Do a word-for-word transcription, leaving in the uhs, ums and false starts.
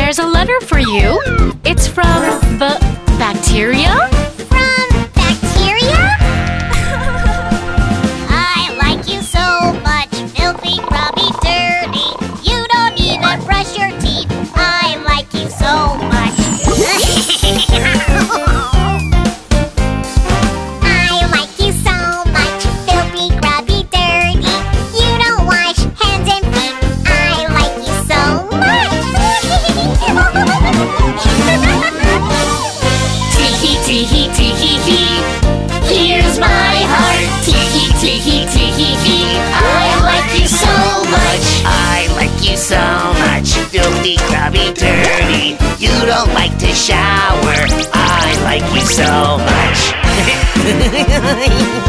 There's a letter for you. It's from the bacteria. From bacteria? I like you so much, filthy, grubby, dirty. You don't even brush your teeth. I like you so much. I like you so much, filthy, grubby, dirty. You don't wash hands and feet. I like you so much. Tee-hee, tee-hee, tee-hee-hee. Here's my heart. Tee-hee, tee-hee, tee-hee-hee. I like you so much. I like you so much. Filthy, grubby, dirty. You don't like to shower. I like you so much.